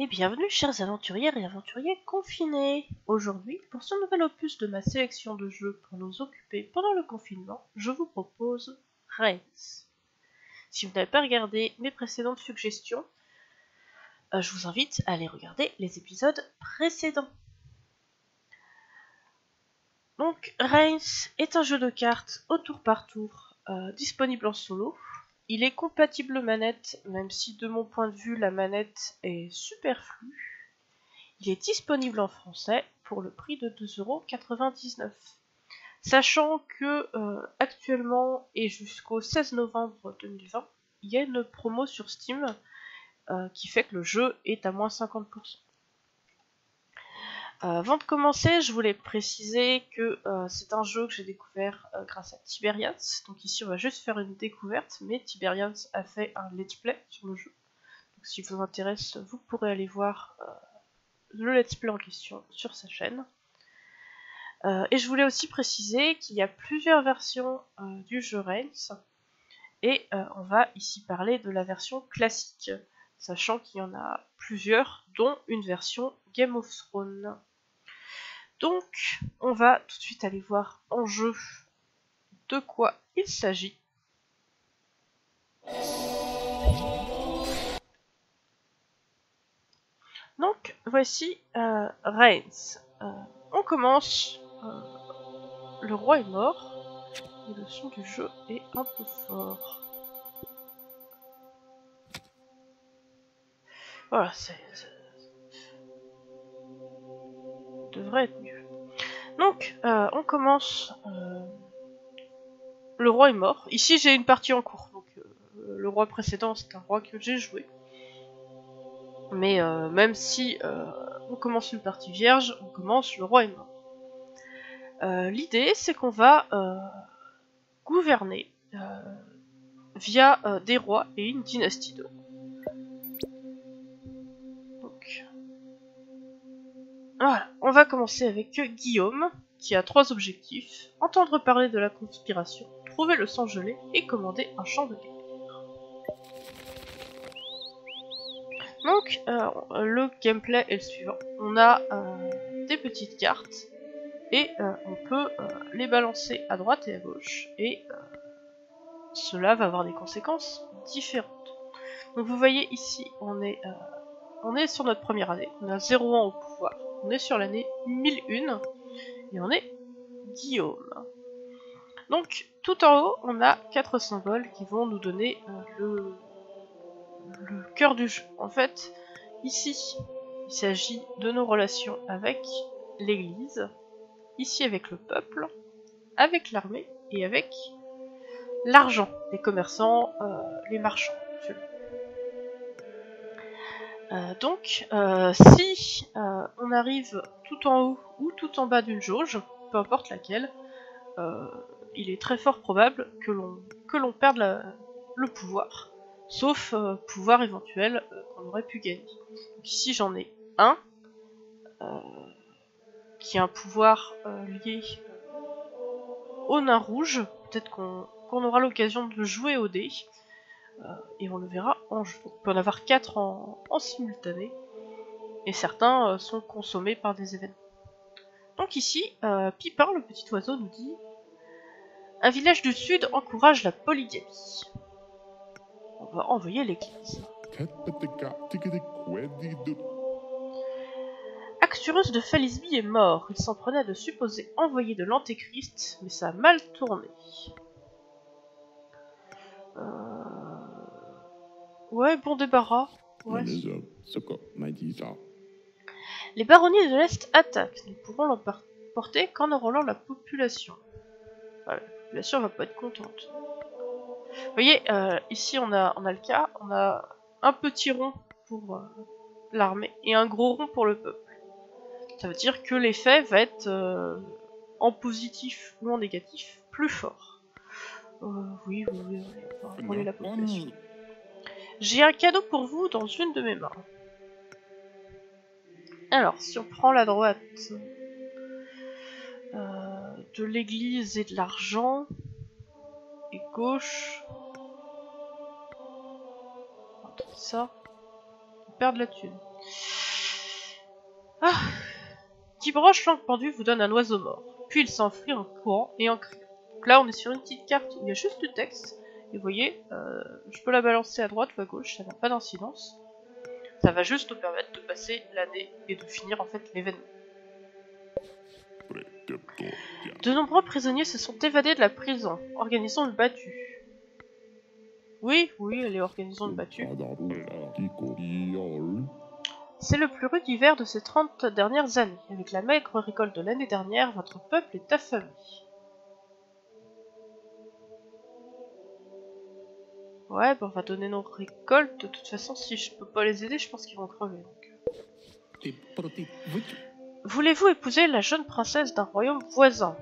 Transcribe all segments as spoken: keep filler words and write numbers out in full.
Et bienvenue chers aventurières et aventuriers confinés. Aujourd'hui, pour ce nouvel opus de ma sélection de jeux pour nous occuper pendant le confinement, je vous propose Reigns. Si vous n'avez pas regardé mes précédentes suggestions, euh, je vous invite à aller regarder les épisodes précédents. Donc Reigns est un jeu de cartes au tour par tour, euh, disponible en solo. Il est compatible manette, même si de mon point de vue la manette est superflue. Il est disponible en français pour le prix de deux euros quatre-vingt-dix-neuf. Sachant que euh, actuellement et jusqu'au seize novembre deux mille vingt, il y a une promo sur Steam euh, qui fait que le jeu est à moins cinquante pour cent. Euh, avant de commencer, je voulais préciser que euh, c'est un jeu que j'ai découvert euh, grâce à Tiberians. Donc ici on va juste faire une découverte, mais Tiberians a fait un let's play sur le jeu. Donc si ça vous intéresse, vous pourrez aller voir euh, le let's play en question sur sa chaîne. Euh, et je voulais aussi préciser qu'il y a plusieurs versions euh, du jeu Reigns, et euh, on va ici parler de la version classique, sachant qu'il y en a plusieurs, dont une version Game of Thrones. Donc, on va tout de suite aller voir en jeu de quoi il s'agit. Donc, voici euh, Reigns. Euh, on commence. Euh, le roi est mort. Et le son du jeu est un peu fort. Voilà, c'est... devrait être mieux. Donc, euh, on commence. Euh, le roi est mort. Ici, j'ai une partie en cours. Donc, euh, le roi précédent, c'est un roi que j'ai joué. Mais euh, même si euh, on commence une partie vierge, on commence le roi est mort. Euh, L'idée, c'est qu'on va euh, gouverner euh, via euh, des rois et une dynastie d'eau. Donc, voilà, on va commencer avec Guillaume, qui a trois objectifs: entendre parler de la conspiration, trouver le sang gelé et commander un champ de guerre. Donc, euh, le gameplay est le suivant. On a euh, des petites cartes, et euh, on peut euh, les balancer à droite et à gauche, et euh, cela va avoir des conséquences différentes. Donc vous voyez ici, on est, euh, on est sur notre première année, on a zéro ans au pouvoir, on est sur l'année mille un, et on est Guillaume. Donc tout en haut, on a quatre symboles qui vont nous donner euh, le, le cœur du jeu. En fait, ici, il s'agit de nos relations avec l'église, ici avec le peuple, avec l'armée et avec l'argent, les commerçants, euh, les marchands. Euh, donc, euh, si euh, on arrive tout en haut ou tout en bas d'une jauge, peu importe laquelle, euh, il est très fort probable que l'on que l'on perde la, le pouvoir, sauf euh, pouvoir éventuel euh, qu'on aurait pu gagner. Donc ici j'en ai un, euh, qui a un pouvoir euh, lié au nain rouge, peut-être qu'on qu'on aura l'occasion de jouer au dé, euh, et on le verra en jeu. Donc, on peut en avoir quatre en, en simultané, et certains euh, sont consommés par des événements. Donc ici, euh, Pipin, le petit oiseau, nous dit: un village du sud encourage la polygamie. On va envoyer l'église. Axurus de Falisby est mort. Il s'en prenait de supposé envoyé de l'Antéchrist, mais ça a mal tourné. Euh... Ouais, bon débarras. Ouais. Les baronnies de l'Est attaquent. Nous pourrons l'emporter qu'en enrôlant la population. Ouais, la population va pas être contente. Vous voyez, euh, ici on a, on a le cas, on a un petit rond pour euh, l'armée et un gros rond pour le peuple. Ça veut dire que l'effet va être euh, en positif ou en négatif plus fort. Euh, oui, oui, oui, on va enrôler la population. J'ai un cadeau pour vous dans une de mes mains. Alors, si on prend la droite euh, de l'église et de l'argent, et gauche, on va ça, on perd de la thune. Ah. Qui broche langue pendue vous donne un oiseau mort. Puis il s'enfuit en courant et en criant. Donc là on est sur une petite carte où il y a juste du texte. Et vous voyez, euh, je peux la balancer à droite ou à gauche, ça n'a pas d'incidence. Ça va juste nous permettre de passer l'année et de finir en fait l'événement. De nombreux prisonniers se sont évadés de la prison. Organisons une battue. Oui, oui, allez, organisons une battue. C'est le plus rude hiver de ces trente dernières années. Avec la maigre récolte de l'année dernière, votre peuple est affamé. Ouais, bah on va donner nos récoltes. De toute façon, si je peux pas les aider, je pense qu'ils vont crever. Donc. Voulez-vous épouser la jeune princesse d'un royaume voisin?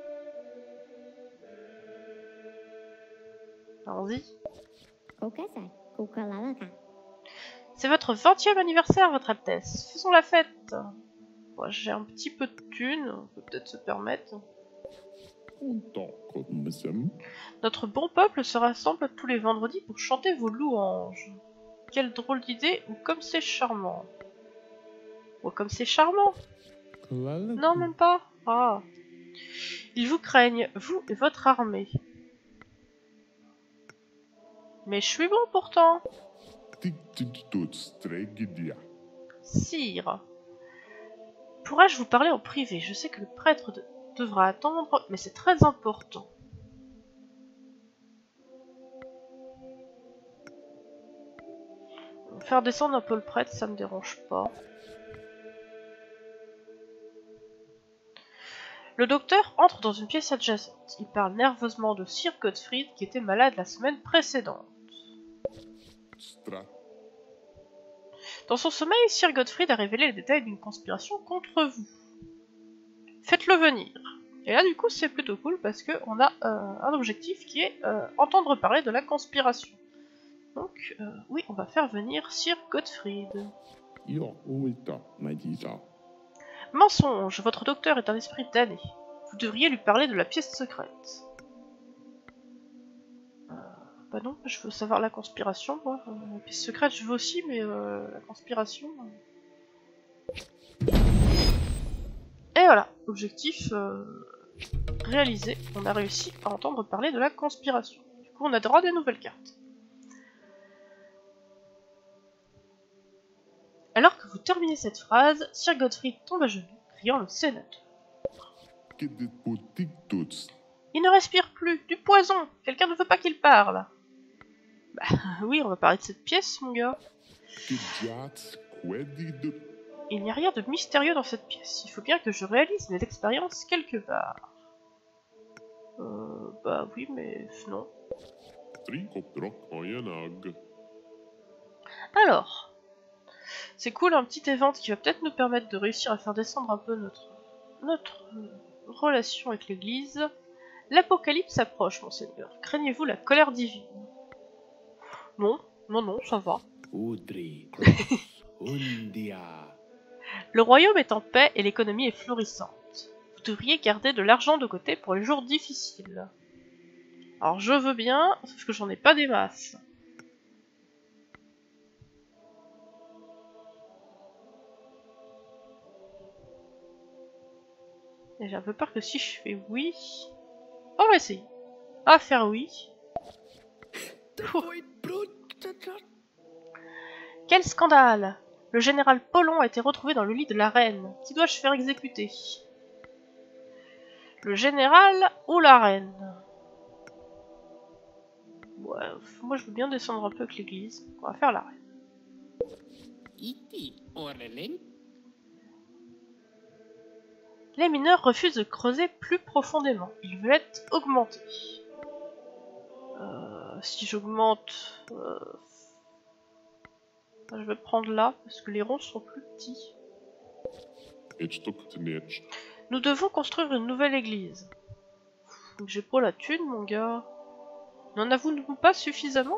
Allons-y. C'est votre vingtième anniversaire, votre Altesse. Faisons la fête. Bon, j'ai un petit peu de thunes, on peut peut-être se permettre. Notre bon peuple se rassemble tous les vendredis pour chanter vos louanges. Quelle drôle d'idée, ou comme c'est charmant. Ou comme c'est charmant. Non, même pas. Ah. Ils vous craignent, vous et votre armée. Mais je suis bon pourtant. Sire, pourrais-je vous parler en privé? Je sais que le prêtre de devra attendre, mais c'est très important. Faire descendre un peu le prêtre, ça me dérange pas. Le docteur entre dans une pièce adjacente. Il parle nerveusement de Sir Godfrey qui était malade la semaine précédente. Dans son sommeil, Sir Godfrey a révélé les détails d'une conspiration contre vous. Faites-le venir. Et là, du coup, c'est plutôt cool parce qu'on a euh, un objectif qui est euh, entendre parler de la conspiration. Donc, euh, oui, on va faire venir Sir Godfrey. Mensonge, votre docteur est un esprit damné. Vous devriez lui parler de la pièce secrète. Euh, bah non, je veux savoir la conspiration, moi. Euh, la pièce secrète, je veux aussi, mais euh, la conspiration... Euh... Et voilà, objectif euh, réalisé. On a réussi à entendre parler de la conspiration. Du coup, on a droit à des nouvelles cartes. Alors que vous terminez cette phrase, Sir Godfrey tombe à genoux, criant le sénateur. Il ne respire plus, du poison. Quelqu'un ne veut pas qu'il parle. Bah oui, on va parler de cette pièce, mon gars. Il n'y a rien de mystérieux dans cette pièce. Il faut bien que je réalise mes expériences quelque part. Euh, bah oui, mais non. Alors, c'est cool, un petit event qui va peut-être nous permettre de réussir à faire descendre un peu notre, notre relation avec l'église. L'apocalypse approche, monseigneur. Craignez-vous la colère divine? Non, non, non, ça va. Le royaume est en paix et l'économie est florissante. Vous devriez garder de l'argent de côté pour les jours difficiles. Alors je veux bien, sauf que j'en ai pas des masses. Et j'ai un peu peur que si je fais oui... On va essayer. On va faire oui. Ouh. Quel scandale! Le général Pollon a été retrouvé dans le lit de la reine. Qui dois-je faire exécuter? Le général ou la reine? Ouais, moi je veux bien descendre un peu avec l'église. On va faire la reine. Les mineurs refusent de creuser plus profondément. Ils veulent être augmentés. Euh, si j'augmente... Euh... Je vais prendre là, parce que les ronds sont plus petits. Nous devons construire une nouvelle église. J'ai pas la thune, mon gars. N'en avons-nous pas suffisamment?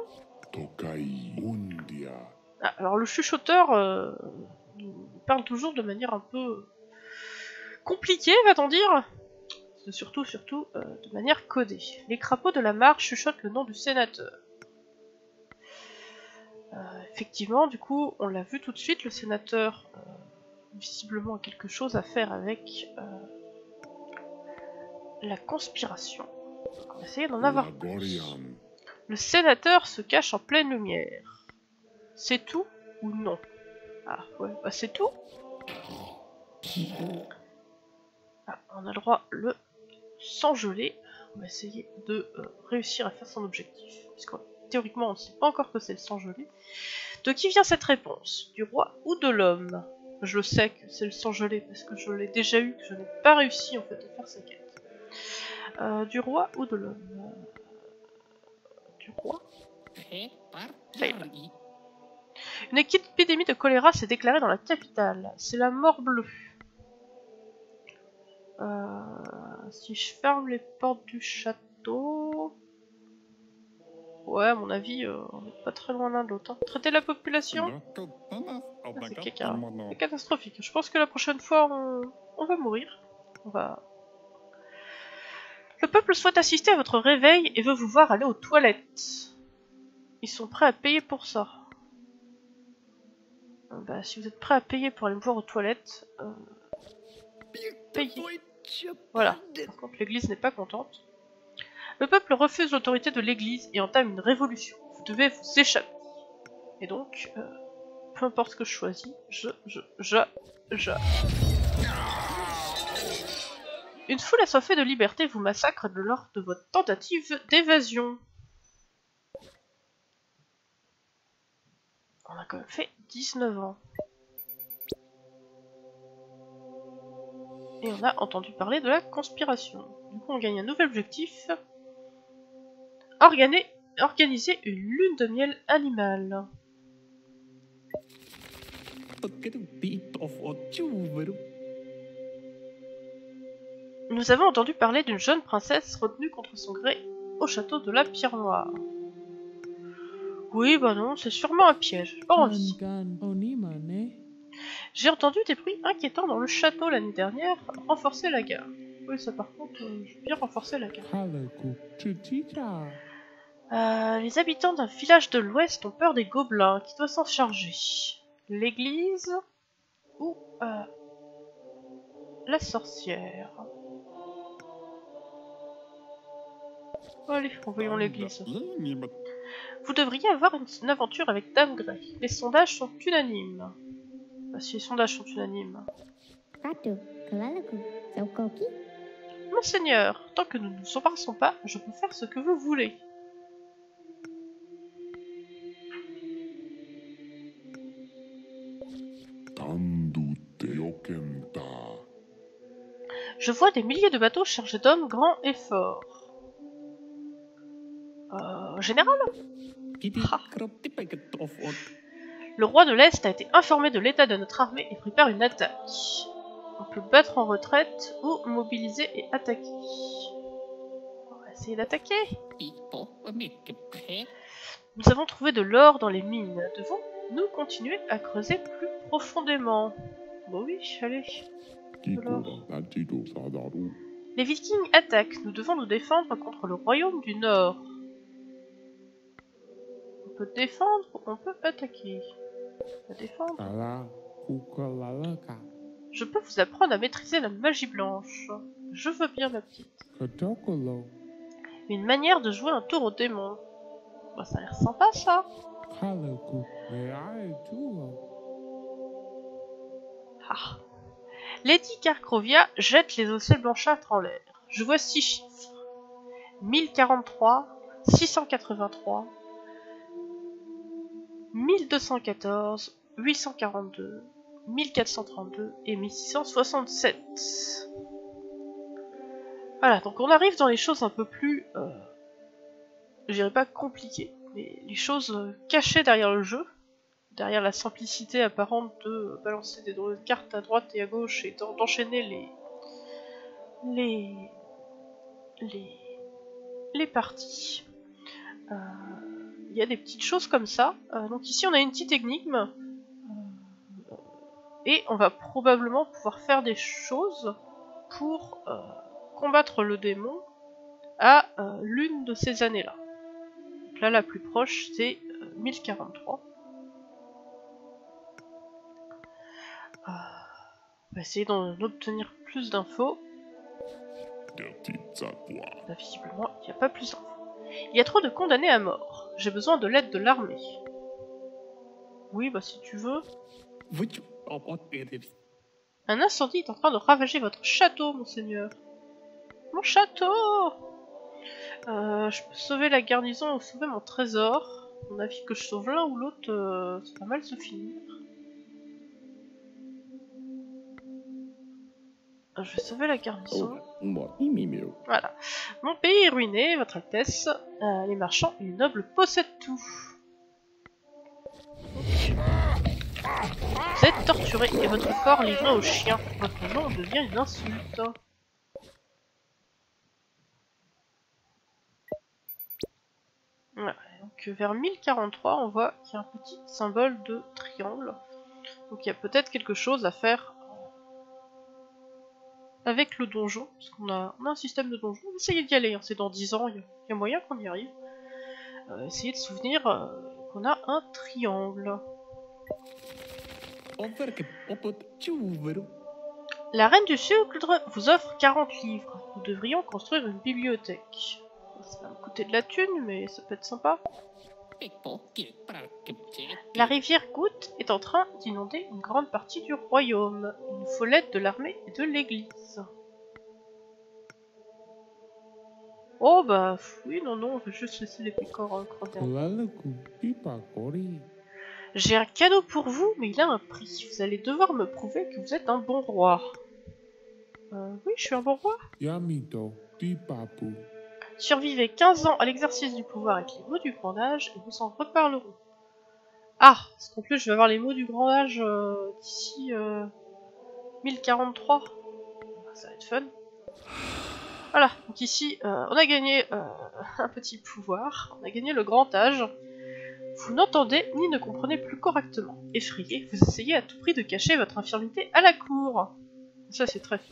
Ah, alors le chuchoteur euh, parle toujours de manière un peu compliquée, va-t-on dire? Surtout, surtout, euh, de manière codée. Les crapauds de la mare chuchotent le nom du sénateur. Euh, effectivement, du coup, on l'a vu tout de suite, le sénateur euh, visiblement a quelque chose à faire avec euh, la conspiration. Donc on va essayer d'en avoir plus. Le sénateur se cache en pleine lumière. C'est tout ou non? Ah ouais, bah c'est tout. Ah, on a le droit le sang gelé. On va essayer de euh, réussir à faire son objectif. Puisque théoriquement on ne sait pas encore que c'est le sang gelé. De qui vient cette réponse? Du roi ou de l'homme? Je le sais que c'est le sang gelé parce que je l'ai déjà eu, que je n'ai pas réussi en fait à faire sa quête. Euh, du roi ou de l'homme? Du roi? Layla. Une épidémie de choléra s'est déclarée dans la capitale. C'est la mort bleue. Euh, si je ferme les portes du château... Ouais, à mon avis, euh, on n'est pas très loin l'un de l'autre. Hein. Traiter la population, ah, c'est catastrophique. Je pense que la prochaine fois, on, on va mourir. On va... Le peuple souhaite assister à votre réveil et veut vous voir aller aux toilettes. Ils sont prêts à payer pour ça. Euh, bah, si vous êtes prêts à payer pour aller me voir aux toilettes, euh, payez. Voilà. Par contre, l'église n'est pas contente. Le peuple refuse l'autorité de l'église et entame une révolution. Vous devez vous échapper. Et donc, euh, peu importe ce que je choisis, je, je, je, je... Une foule assoiffée de liberté vous massacre lors de votre tentative d'évasion. On a quand même fait dix-neuf ans. Et on a entendu parler de la conspiration. Du coup, on gagne un nouvel objectif. Organiser, organiser une lune de miel animale. Nous avons entendu parler d'une jeune princesse retenue contre son gré au château de la Pierre Noire. Oui, bah non, c'est sûrement un piège. Pas envie. J'ai entendu des bruits inquiétants dans le château l'année dernière. Renforcer la garde. Oui, ça par contre, euh, j'ai bien renforcé la garde. Euh, les habitants d'un village de l'ouest ont peur des gobelins. Qui doit s'en charger? L'église ou euh, la sorcière? Allez, envoyons l'église. Vous devriez avoir une, une aventure avec Dame Grey. Les sondages sont unanimes. Bah, si les sondages sont unanimes. Monseigneur, tant que nous ne nous embarrassons pas, je peux faire ce que vous voulez. Je vois des milliers de bateaux chargés d'hommes grands et forts. Euh, général? Ah. Le roi de l'Est a été informé de l'état de notre armée et prépare une attaque. On peut battre en retraite ou mobiliser et attaquer. On va essayer d'attaquer. Nous avons trouvé de l'or dans les mines. Devons-nous continuer à creuser plus profondément? Bon oui, allez. Les Vikings attaquent. Nous devons nous défendre contre le royaume du Nord. On peut défendre ou on peut attaquer. On peut défendre. Je peux vous apprendre à maîtriser la magie blanche. Je veux bien, ma petite. Une manière de jouer un tour au démon. Bah, ça a l'air sympa, ça. Ah. Lady Carcrovia jette les ocelles blanchâtres en l'air. Je vois six chiffres. mille quarante-trois, six cent quatre-vingt-trois, mille deux cent quatorze, huit cent quarante-deux, mille quatre cent trente-deux et mille six cent soixante-sept. Voilà, donc on arrive dans les choses un peu plus... Euh, je dirais pas compliquées, mais les choses euh, cachées derrière le jeu. Derrière la simplicité apparente de balancer des drôles de cartes à droite et à gauche et d'enchaîner les... les... les... les parties. Il euh, y a des petites choses comme ça. Euh, donc ici on a une petite énigme. Euh, et on va probablement pouvoir faire des choses pour euh, combattre le démon à euh, l'une de ces années-là. Donc là la plus proche c'est euh, mille quarante-trois. va essayer d'en obtenir plus d'infos. Bah, visiblement, il n'y a pas plus d'infos. Il y a trop de condamnés à mort. J'ai besoin de l'aide de l'armée. Oui, bah si tu veux. Un incendie est en train de ravager votre château, monseigneur. Mon château! euh, Je peux sauver la garnison ou sauver mon trésor. À mon avis que je sauve l'un ou l'autre, euh, c'est pas mal se finir. Je vais sauver la garnison. Voilà. Mon pays est ruiné, votre Altesse. Euh, les marchands et les nobles possèdent tout. Vous êtes torturé et votre corps livré aux chiens. Votre nom devient une insulte. Voilà. Donc vers mille quarante-trois, on voit qu'il y a un petit symbole de triangle. Donc il y a peut-être quelque chose à faire avec le donjon, parce qu'on a, on a un système de donjon. Essayez d'y aller, hein. C'est dans dix ans, il y, y a moyen qu'on y arrive. Euh, essayez de souvenir euh, qu'on a un triangle. La reine du sucre vous offre quarante livres. Nous devrions construire une bibliothèque. Ça va me coûter de la thune, mais ça peut être sympa. La rivière Goutte est en train d'inonder une grande partie du royaume. Il nous faut l'aide de l'armée et de l'église. Oh bah oui, non, non, on va juste laisser les pécores crever. J'ai un cadeau pour vous, mais il a un prix. Vous allez devoir me prouver que vous êtes un bon roi. Euh, oui, je suis un bon roi. Survivez quinze ans à l'exercice du pouvoir avec les mots du grand âge et nous en reparlerons. Ah, parce qu'en plus je vais avoir les mots du grand âge euh, d'ici euh, mille quarante-trois. Ça va être fun. Voilà, donc ici euh, on a gagné euh, un petit pouvoir, on a gagné le grand âge. Vous n'entendez ni ne comprenez plus correctement. Effrayé, vous essayez à tout prix de cacher votre infirmité à la cour. Ça c'est très fun.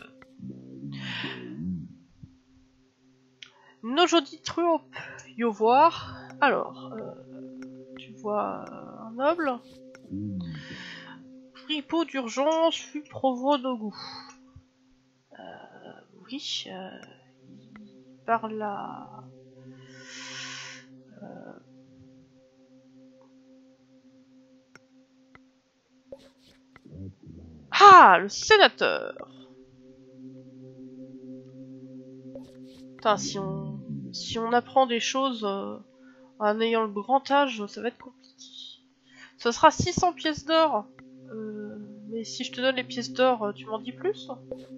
Nojodi Truop, yo voir. Alors, euh, tu vois euh, un noble. Fripo d'urgence, fut provo Nogu. Euh, oui, euh, il parle à... Euh, Ah, le sénateur. Putain, si on, si on apprend des choses euh, en ayant le grand âge, ça va être compliqué. Ce sera six cents pièces d'or. Euh, mais si je te donne les pièces d'or, tu m'en dis plus?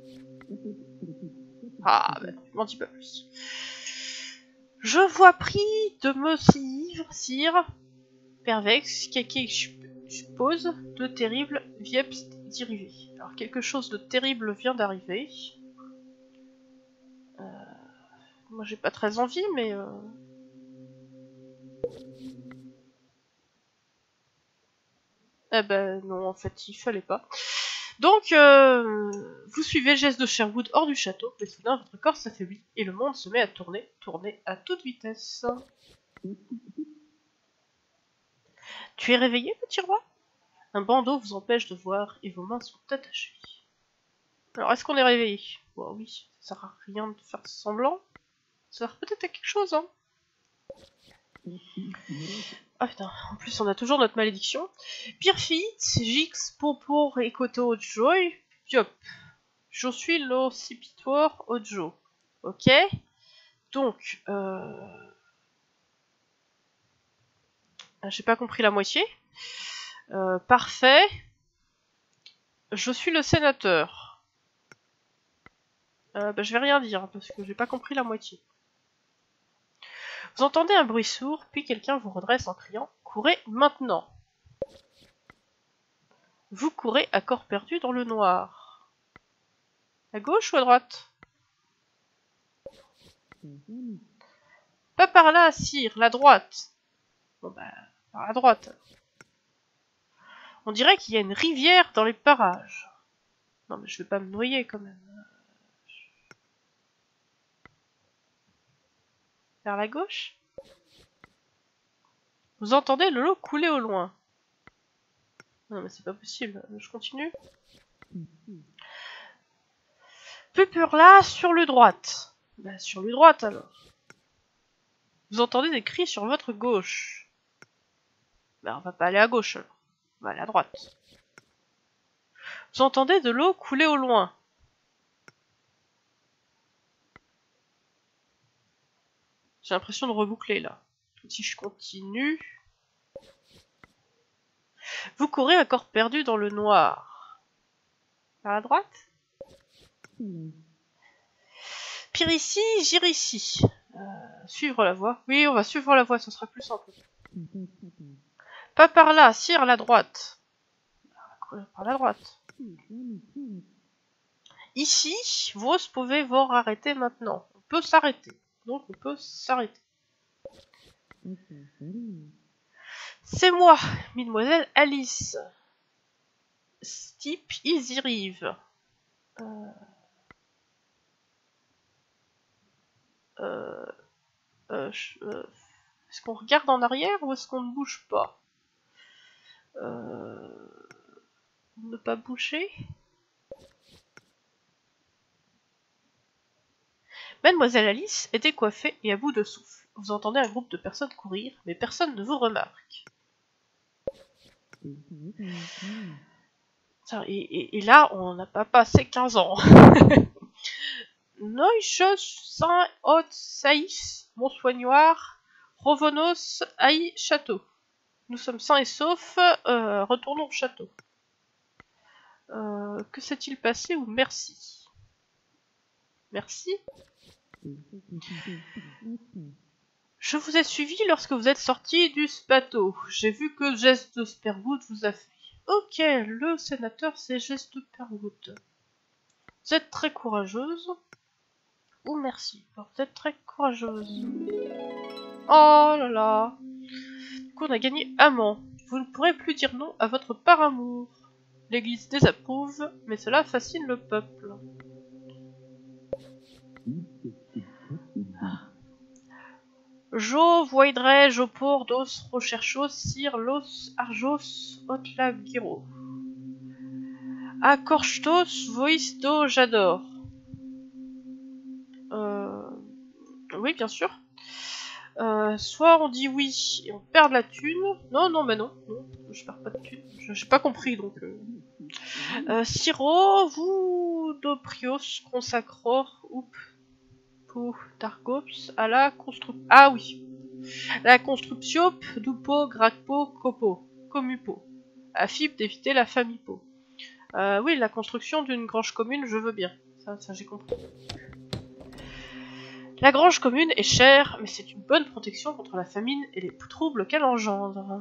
Ah, bah, tu m'en dis pas plus. Je vois prix de me suivre, sire. Pervex, Keke suppose, de terrible Vieps d'arriver. Alors quelque chose de terrible vient d'arriver. Euh, moi j'ai pas très envie, mais... Euh... Eh ben non, en fait il fallait pas. Donc, euh, vous suivez le geste de Sherwood hors du château, mais soudain votre corps s'affaiblit et le monde se met à tourner, tourner à toute vitesse. Tu es réveillé, petit roi? Un bandeau vous empêche de voir et vos mains sont attachées. Alors, est-ce qu'on est réveillé? Bon, oui, ça sert à rien de faire semblant. Ça sert peut-être à quelque chose, hein. Ah putain, en plus on a toujours notre malédiction. Pirfit, Jix, Popo, Ekoto, Joy, Diop. Je suis l'Ocipitor Ojo. Ok. Donc, euh... j'ai pas compris la moitié. Euh, parfait. Je suis le sénateur. Euh, bah, je vais rien dire parce que j'ai pas compris la moitié. Vous entendez un bruit sourd, puis quelqu'un vous redresse en criant « Courez maintenant !» Vous courez à corps perdu dans le noir. À gauche ou à droite? Pas par là, sire, la droite. Bon bah, par la droite. On dirait qu'il y a une rivière dans les parages. Non mais je vais pas me noyer quand même. Vers la gauche? Vous entendez le lot couler au loin. Non mais c'est pas possible, je continue. Pupurla sur le droite. Bah, sur le droite alors. Vous entendez des cris sur votre gauche. Bah, on va pas aller à gauche alors. On va aller à droite. Vous entendez de l'eau couler au loin. J'ai l'impression de reboucler là. Si je continue... Vous courez à corps perdu dans le noir. Vers la droite? Pire ici, j'irai ici. Euh, suivre la voie. Oui, on va suivre la voie, ce sera plus simple. Pas par là, sire, la droite. Par la droite. Ici, vous pouvez vous arrêter maintenant. On peut s'arrêter. Donc on peut s'arrêter. C'est moi, mademoiselle Alice. Steep, ils y arrivent. Euh... Euh... Euh, euh... Est-ce qu'on regarde en arrière ou est-ce qu'on ne bouge pas? euh... Ne pas bouger. Mademoiselle Alice était coiffée et à bout de souffle. Vous entendez un groupe de personnes courir, mais personne ne vous remarque. Et, et, et là, on n'a pas passé quinze ans. Noichos Saint Haute Saïs, mon soignoir, Rovonos Aïe Château. Nous sommes sains et saufs, euh, retournons au château. Euh, que s'est-il passé ou merci? Merci. Je vous ai suivi lorsque vous êtes sorti du bateau. J'ai vu que Geste Sperwood vous a fait. Ok, le sénateur c'est Geste Sperwood. Vous êtes très courageuse. Oh merci, alors, vous êtes très courageuse. Oh là là. Du coup on a gagné amant. Vous ne pourrez plus dire non à votre paramour. L'église désapprouve, mais cela fascine le peuple. Jo voidrai jopor dos recherchos sir los arjos otlagiro. Acorchtos voice do j'adore. Euh... Oui, bien sûr. Euh, soit on dit oui et on perd de la thune. Non, non, mais non. non je perds pas de thune. J'ai pas compris donc. Euh... Euh, Siro, vous doprios consacror oup pou targops à la construction. Ah oui. La construction dupo gracpo copo comupo. Afib d'éviter la famipo. Euh, oui, la construction d'une grange commune, je veux bien. Ça, ça j'ai compris. La grange commune est chère, mais c'est une bonne protection contre la famine et les troubles qu'elle engendre.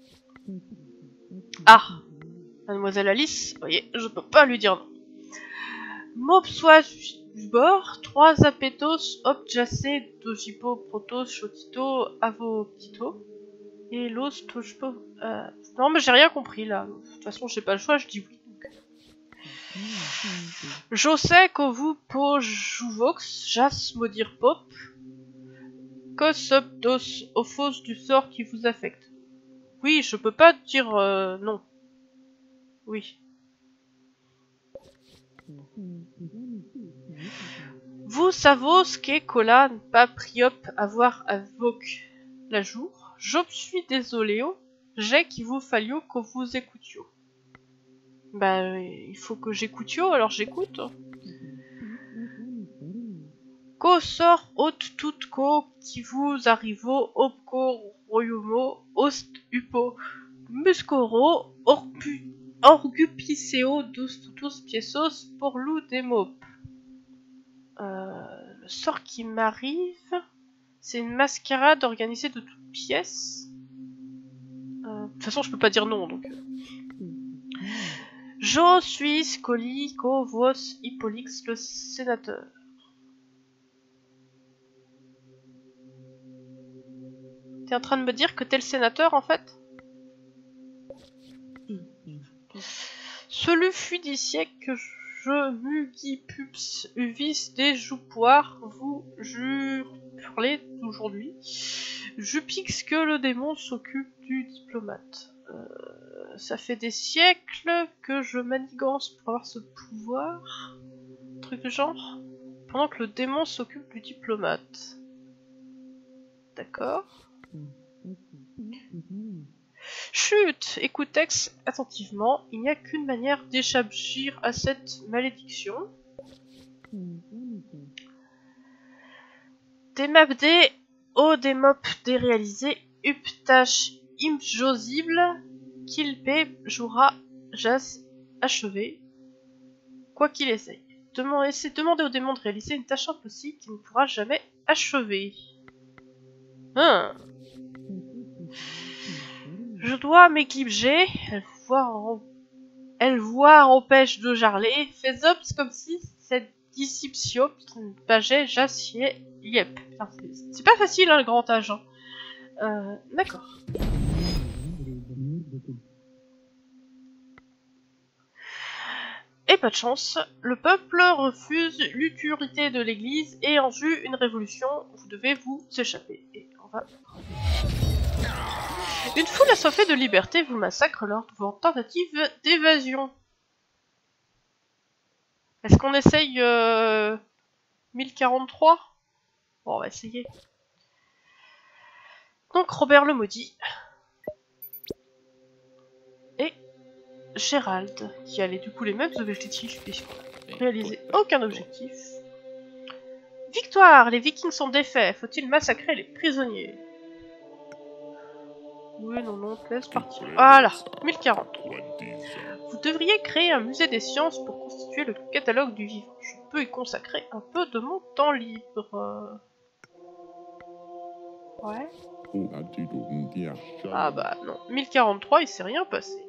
Ah, mademoiselle Alice, vous voyez, je peux pas lui dire non. Mopsois du bord, trois apetos, objacé, dojipo, protos, chotito, avoptito, et l'os, tojpo. Euh... Non, mais j'ai rien compris là. De toute façon, j'ai pas le choix, je dis oui. Je sais que vous po jouvox, jas maudire pop, cos dos ophos du sort qui vous affecte. Oui, je peux pas dire euh, non. Oui. Vous savez ce qu'est cola pas priop avoir avoc la jour. Je suis désolé, j'ai qui vous fallio que vous écoutiez. Bah, il faut que j'écouteio, alors j'écoute. Ko sort haute toute ko qui vous arrivo opco royumo ost upo muscoro orpu orgupiceo dos tutus piesos pour lou des mop. Euh, le sort qui m'arrive, c'est une mascarade organisée de toutes pièces. Euh, de toute façon, je peux pas dire non, donc. Je suis Scoli, Co, Vos, Hippolyx, le sénateur. T'es en train de me dire que t'es le sénateur, en fait? Celui fut des siècles que je mugipups uvis des joupoirs, vous jure hurler d'aujourd'hui. Je pixe que le démon s'occupe du diplomate. Euh, ça fait des siècles que je manigance pour avoir ce pouvoir. truc du genre. Pendant que le démon s'occupe du diplomate. D'accord. Chut! Écoute Tex attentivement. Il n'y a qu'une manière d'échapper à cette malédiction. Demabdé, O Demop déréalisé, Uptash imjosible, Kilpe jouera Jas achevé. Quoi qu'il essaye. Demandez, c'est demander au démon de réaliser une tâche impossible qu'il ne pourra jamais achever. Hein. Je dois m'éclipser. Elle voit en... Elle voit empêche de jarler. Fais ops comme si cette disciption pageait jassier. Yep. C'est pas facile hein, le grand âge. Hein. Euh, D'accord. Et pas de chance, le peuple refuse l'autorité de l'église et en vue une révolution, vous devez vous échapper. Et on va... Une foule assoiffée de liberté vous massacre lors de vos tentatives d'évasion. Est-ce qu'on essaye euh, mille quarante-trois? Bon, on va essayer. Donc Robert le maudit. Et Gérald, qui allait du coup les mêmes objectifs, puisqu'on n'a réalisé aucun objectif. Victoire! Les Vikings sont défaits. Faut-il massacrer les prisonniers? Oui, non, non, laisse partir. Voilà, mille quarante. Vous devriez créer un musée des sciences pour constituer le catalogue du vivant. Je peux y consacrer un peu de mon temps libre. Ouais. Ah bah non, mille quarante-trois, il s'est rien passé.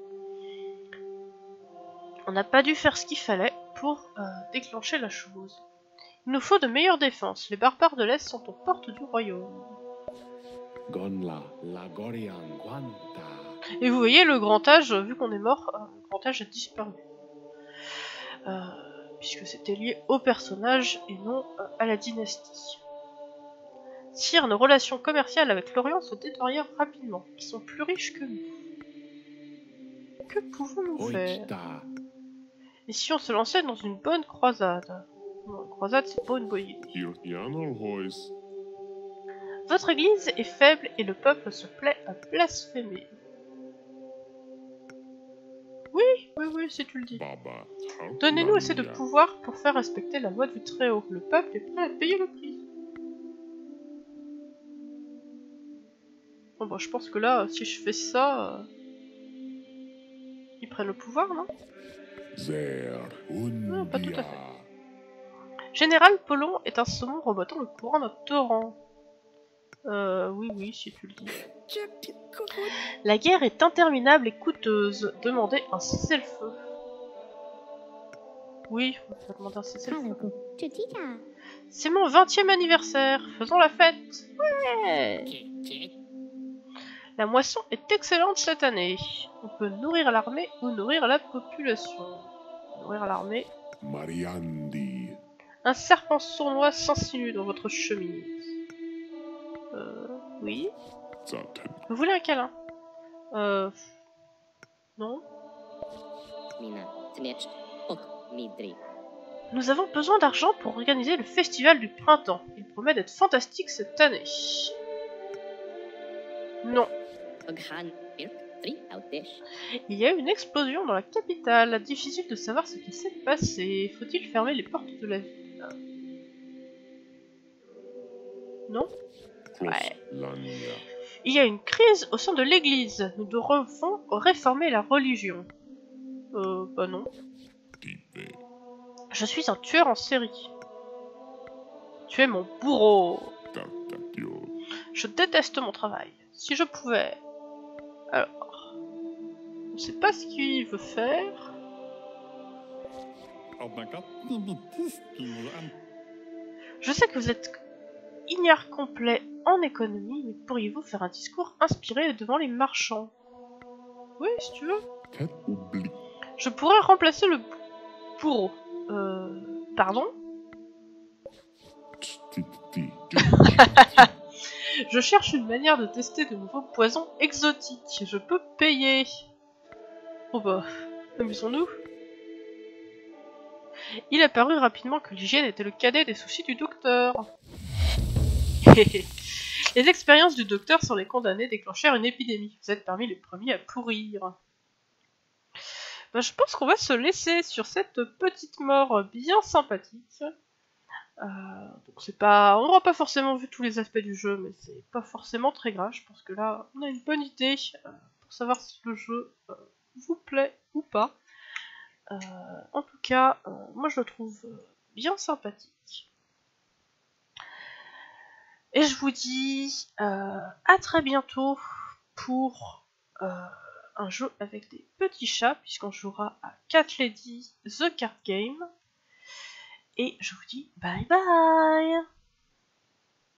On n'a pas dû faire ce qu'il fallait pour euh, déclencher la chose. Il nous faut de meilleures défenses. Les barbares de l'Est sont aux portes du royaume. Et vous voyez, le grand âge, vu qu'on est mort, euh, le grand âge a disparu. Euh, puisque c'était lié au personnage et non euh, à la dynastie. Sire, nos relations commerciales avec l'Orient se détériorent rapidement. Ils sont plus riches que nous. Que pouvons-nous faire? Et si on se lançait dans une bonne croisade? Non, une croisade, c'est pas une bonne idée. Votre église est faible et le peuple se plaît à blasphémer. Oui, oui, oui, si tu le dis. Donnez-nous assez de pouvoir pour faire respecter la loi du Très-Haut. Le peuple est prêt à payer le prix. Bon, bah, je pense que là, si je fais ça, euh... ils prennent le pouvoir, non? Non, pas tout à fait. Général Polon est un saumon remontant le courant d'un torrent. Euh, oui, oui, si tu le dis. La guerre est interminable et coûteuse. Demandez un cessez-le-feu. Oui, on va demander un cessez-le-feu. C'est mon vingtième anniversaire. Faisons la fête. Ouais. La moisson est excellente cette année. On peut nourrir l'armée ou nourrir la population. Nourrir l'armée. Un serpent sournois s'insinue dans votre chemise. Euh, oui. Vous voulez un câlin? Euh... Non. Nous avons besoin d'argent pour organiser le festival du printemps. Il promet d'être fantastique cette année. Non. Il y a eu une explosion dans la capitale. Difficile de savoir ce qui s'est passé. Faut-il fermer les portes de la ville? Non? Ouais. Il y a une crise au sein de l'église. Nous devons réformer la religion. Euh, bah non. Je suis un tueur en série. Tu es mon bourreau. Je déteste mon travail. Si je pouvais... Alors... On sait pas ce qu'il veut faire. Je sais que vous êtes ignare complet en économie, mais pourriez-vous faire un discours inspiré devant les marchands? Oui, si tu veux. Je pourrais remplacer le bourreau. Euh... Pardon? Je cherche une manière de tester de nouveaux poisons exotiques. Je peux payer. Oh bah, amusons-nous. Il apparut rapidement que l'hygiène était le cadet des soucis du docteur. Les expériences du docteur sur les condamnés déclenchèrent une épidémie. Vous êtes parmi les premiers à pourrir. Ben, je pense qu'on va se laisser sur cette petite mort bien sympathique. Euh, donc c'est pas, on n'aura pas forcément vu tous les aspects du jeu, mais c'est pas forcément très grave. Je pense que là, on a une bonne idée euh, pour savoir si le jeu euh, vous plaît ou pas. Euh, en tout cas, euh, moi je le trouve bien sympathique. Et je vous dis euh, à très bientôt pour euh, un jeu avec des petits chats, puisqu'on jouera à Cat Lady The Card Game. Et je vous dis bye bye.